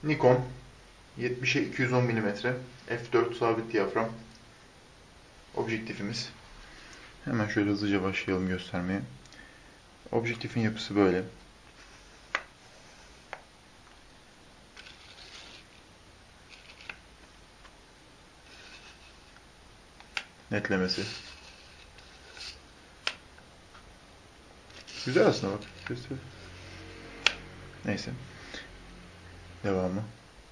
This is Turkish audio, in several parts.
Nikon 70'e 210 mm f4 sabit diyafram objektifimiz. Hemen şöyle hızlıca başlayalım göstermeye. Objektifin yapısı böyle. Netlemesi. Güzel aslında bak. Neyse. Devamı.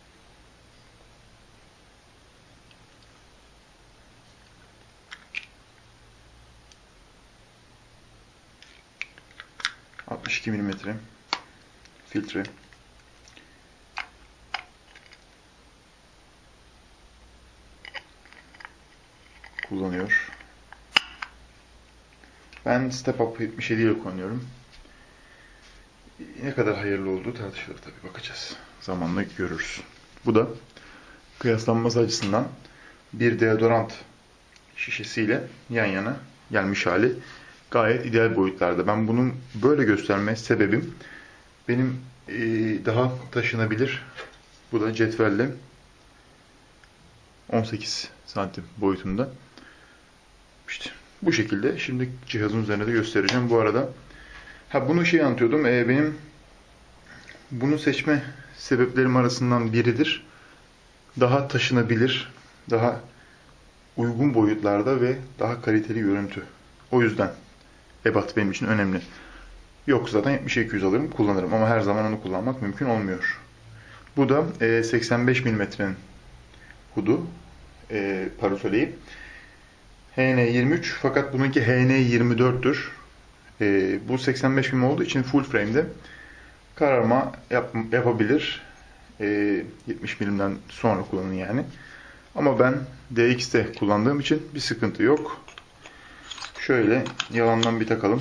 ...62 mm filtre. Kullanıyor. Ben Step Up 77 ile kullanıyorum. Ne kadar hayırlı olduğu tartışılır tabii, bakacağız. Zamanla görürüz. Bu da kıyaslanması açısından bir deodorant şişesiyle yan yana gelmiş hali. Gayet ideal boyutlarda. Ben bunun böyle gösterme sebebim benim daha taşınabilir, bu da cetvelle 18 santim boyutunda. İşte bu şekilde. Şimdi cihazın üzerine de göstereceğim. Bu arada bunu anlatıyordum. Benim bunu seçme sebeplerim arasından biridir. Daha taşınabilir, daha uygun boyutlarda ve daha kaliteli görüntü. O yüzden ebat benim için önemli. Yok zaten 70-200 alırım, kullanırım ama her zaman onu kullanmak mümkün olmuyor. Bu da 85 mm'nin hudu, parasoleyi. HN23 fakat bununki HN24'tür. Bu 85 mm olduğu için full frame'de kararma yapabilir. 70 mm'den sonra kullanın yani. Ama ben DX'te kullandığım için bir sıkıntı yok. Şöyle yalandan bir takalım.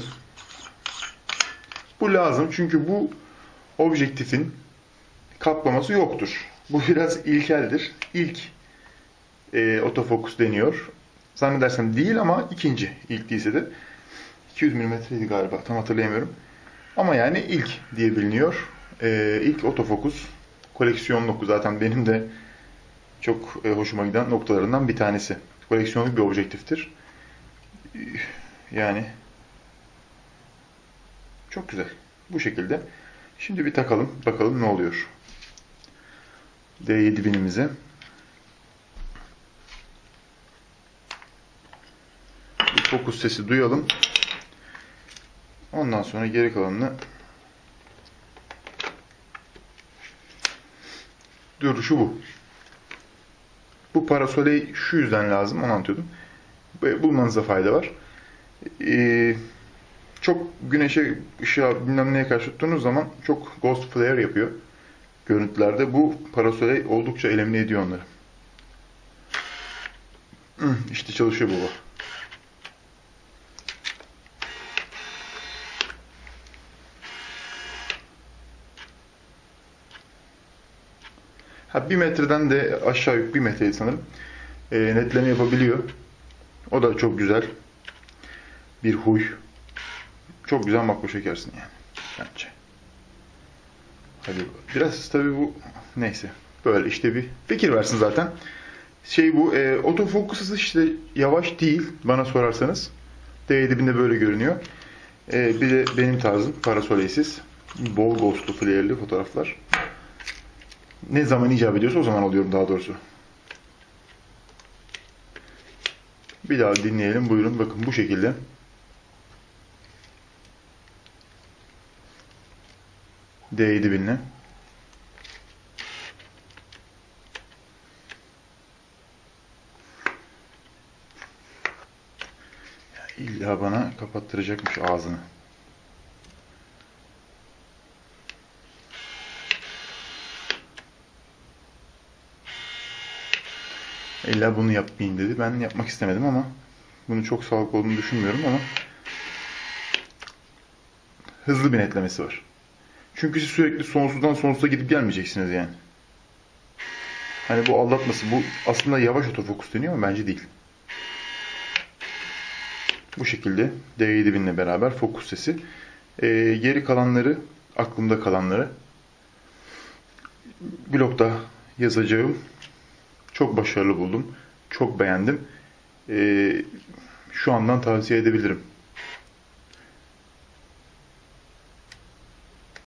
Bu lazım çünkü bu objektifin kaplaması yoktur. Bu biraz ilkeldir. İlk otofokus deniyor. Zannedersem değil ama ikinci. İlk değilse de 200 mm'ydi galiba. Tam hatırlayamıyorum. Ama yani ilk diye biliniyor. İlk otofokus koleksiyonluk, zaten benim de çok hoşuma giden noktalarından bir tanesi. Koleksiyonluk bir objektiftir. Yani çok güzel. Bu şekilde. Şimdi bir takalım. Bakalım ne oluyor. D7000'imize. Bir fokus sesi duyalım. Ondan sonra geri kalanını duruşu bu. Bu parasoleyi şu yüzden lazım, onu anlatıyordum. Bulmanıza fayda var. Çok güneşe, ışığa, bilmem neye karşı tuttuğunuz zaman çok ghost flare yapıyor görüntülerde. Bu parasole oldukça elimine ediyor onları. İşte çalışıyor baba. Bir metreden de aşağı yukarı, 1 metreydi sanırım. Netleme yapabiliyor. O da çok güzel. Bir huy. Çok güzel makro çekersin yani. Bence. Hadi biraz tabii bu neyse. Böyle işte bir fikir versin zaten. Bu otofokus işte yavaş değil bana sorarsanız. D7000'de böyle görünüyor. Bir de benim tarzım parasoleysiz. Bol ghostlu flare'li fotoğraflar. Ne zaman icap ediyorsa o zaman alıyorum daha doğrusu. Bir daha dinleyelim. Buyurun. Bakın bu şekilde. D7000'le. İlla bana kapattıracakmış ağzını. İlla bunu yapmayın dedi. Ben yapmak istemedim ama bunu çok sağlıklı olduğunu düşünmüyorum ama hızlı bir netlemesi var. Çünkü siz sürekli sonsuzdan sonsuza gidip gelmeyeceksiniz yani. Hani bu aldatması, bu aslında yavaş otofokus deniyor ama bence değil. Bu şekilde D7000'le beraber fokus sesi. Geri kalanları, aklımda kalanları blogda yazacağım. Çok başarılı buldum. Çok beğendim. Şu andan tavsiye edebilirim.